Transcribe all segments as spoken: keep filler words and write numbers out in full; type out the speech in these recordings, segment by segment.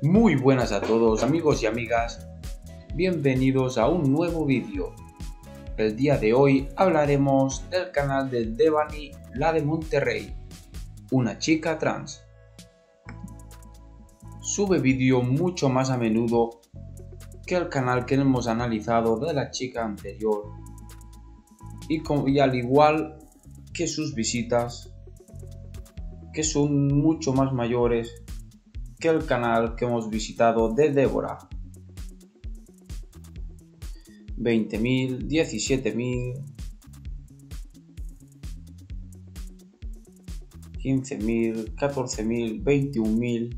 Muy buenas a todos amigos y amigas, bienvenidos a un nuevo vídeo. El día de hoy hablaremos del canal de Devani, la de Monterrey, una chica trans. Sube vídeo mucho más a menudo que el canal que hemos analizado de la chica anterior y, con, y al igual que sus visitas, que son mucho más mayores que el canal que hemos visitado de Débora. veinte mil, diecisiete mil, quince mil, catorce mil, veintiún mil.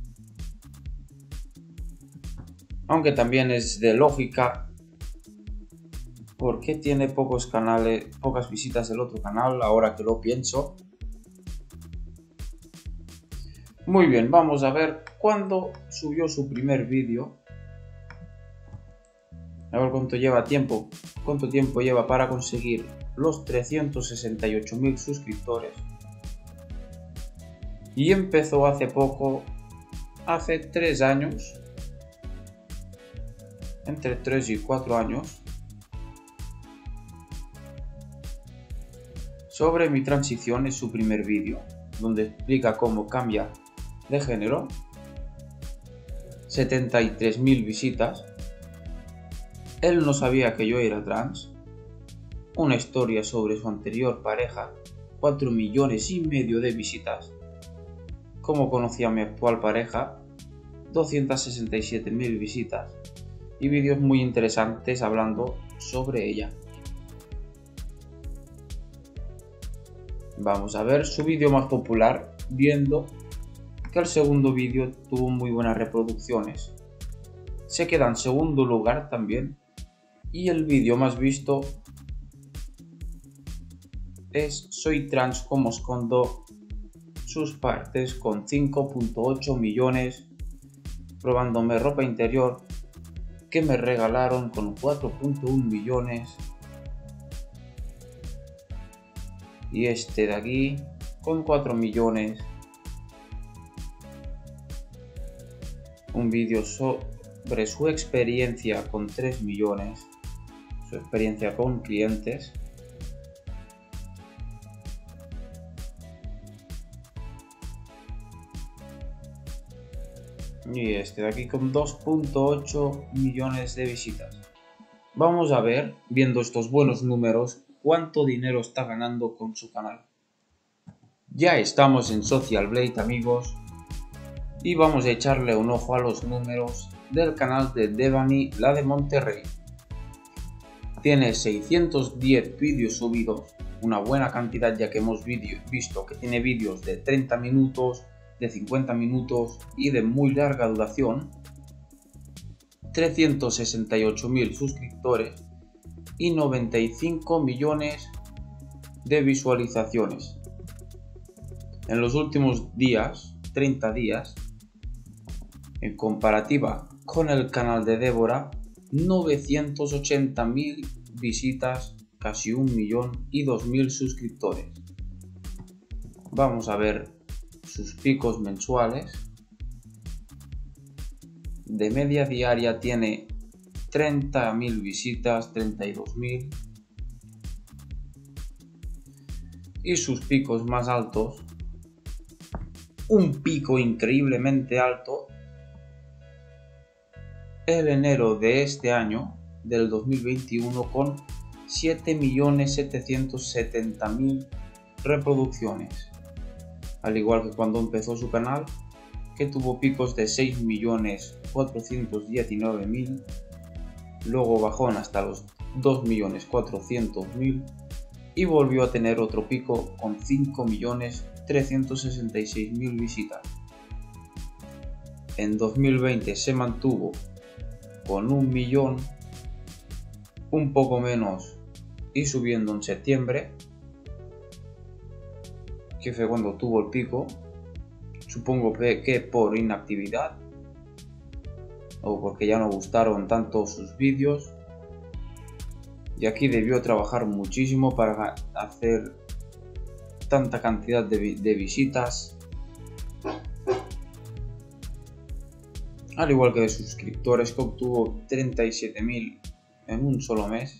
Aunque también es de lógica, porque tiene pocos canales, pocas visitas del otro canal, ahora que lo pienso. Muy bien, vamos a ver cuándo subió su primer vídeo. A ver cuánto lleva tiempo, cuánto tiempo lleva para conseguir los trescientos sesenta y ocho mil suscriptores. Y empezó hace poco, hace tres años, entre tres y cuatro años, sobre mi transición. Es su primer vídeo, donde explica cómo cambia de género. setenta y tres mil visitas. Él no sabía que yo era trans. Una historia sobre su anterior pareja. cuatro millones y medio de visitas. Cómo conocí a mi actual pareja. doscientas sesenta y siete mil visitas. Y vídeos muy interesantes hablando sobre ella. Vamos a ver su vídeo más popular, viendo que el segundo vídeo tuvo muy buenas reproducciones. Se queda en segundo lugar también. Y el vídeo más visto es Soy trans, como escondo sus partes, con cinco punto ocho millones, probándome ropa interior que me regalaron, con cuatro punto uno millones, y este de aquí con cuatro millones. Un vídeo sobre su experiencia con tres millones, su experiencia con clientes. Y este de aquí con dos punto ocho millones de visitas. Vamos a ver, viendo estos buenos números, cuánto dinero está ganando con su canal. Ya estamos en Social Blade, amigos, y vamos a echarle un ojo a los números del canal de Devani, la de Monterrey. Tiene seiscientos diez vídeos subidos, una buena cantidad, ya que hemos video, visto que tiene vídeos de treinta minutos, de cincuenta minutos y de muy larga duración. trescientos sesenta y ocho mil suscriptores y noventa y cinco millones de visualizaciones. En los últimos días, treinta días, en comparativa con el canal de Débora, novecientos ochenta mil visitas, casi un millón y dos mil suscriptores. Vamos a ver sus picos mensuales. De media diaria tiene treinta mil visitas, treinta y dos mil. Y sus picos más altos, un pico increíblemente alto, el enero de este año, del dos mil veintiuno, con siete millones setecientos setenta mil reproducciones. Al igual que cuando empezó su canal, que tuvo picos de seis millones cuatrocientos diecinueve mil, luego bajó hasta los dos millones cuatrocientos mil y volvió a tener otro pico con cinco millones trescientos sesenta y seis mil visitas. En dos mil veinte se mantuvo con un millón, un poco menos, y subiendo en septiembre, que fue cuando tuvo el pico. Supongo que por inactividad o porque ya no gustaron tanto sus vídeos, y aquí debió trabajar muchísimo para hacer tanta cantidad de, de visitas. al igual que de suscriptores, que obtuvo treinta y siete mil en un solo mes.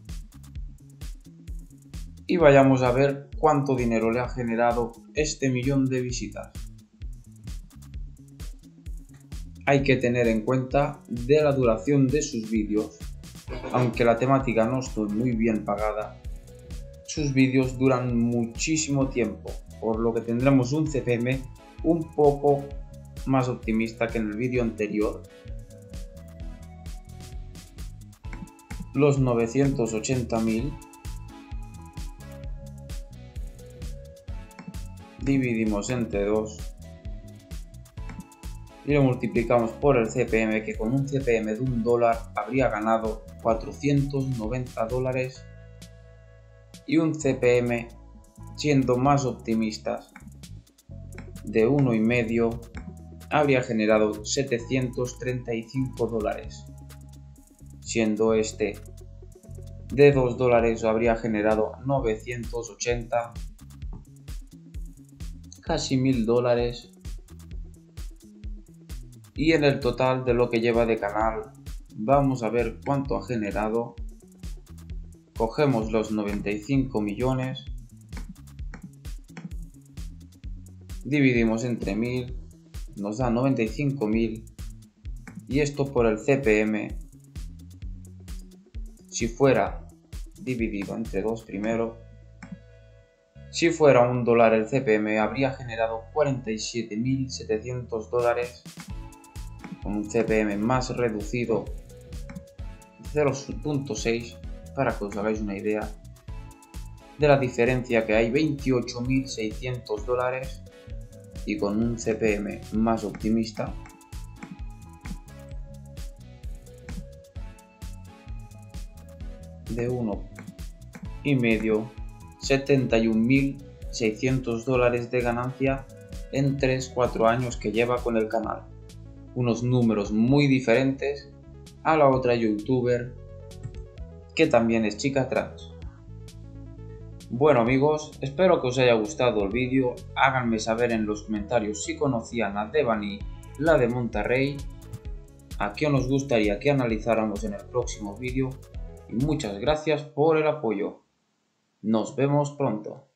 Y vayamos a ver cuánto dinero le ha generado este millón de visitas. Hay que tener en cuenta de la duración de sus vídeos. Aunque la temática no esté muy bien pagada, sus vídeos duran muchísimo tiempo, por lo que tendremos un C P M un poco más optimista que en el vídeo anterior. Los novecientos ochenta mil dividimos entre dos y lo multiplicamos por el C P M, que con un C P M de un dólar habría ganado cuatrocientos noventa dólares, y un C P M, siendo más optimistas, de uno y medio, habría generado setecientos treinta y cinco dólares. Siendo este de dos dólares, habría generado novecientos ochenta, casi mil dólares. Y en el total de lo que lleva de canal, vamos a ver cuánto ha generado. Cogemos los noventa y cinco millones, dividimos entre mil, nos da noventa y cinco mil, y esto por el C P M, si fuera dividido entre dos primero, si fuera un dólar el C P M habría generado cuarenta y siete mil setecientos dólares, con un C P M más reducido cero punto seis, para que os hagáis una idea de la diferencia que hay, veintiocho mil seiscientos dólares, y con un C P M más optimista de uno y medio, setenta y un mil seiscientos dólares de ganancia en tres cuatro años que lleva con el canal. Unos números muy diferentes a la otra youtuber, que también es chica trans. Bueno amigos, espero que os haya gustado el vídeo. Háganme saber en los comentarios si conocían a Devani, la de Monterrey, a quién os gustaría que analizáramos en el próximo vídeo, y muchas gracias por el apoyo. Nos vemos pronto.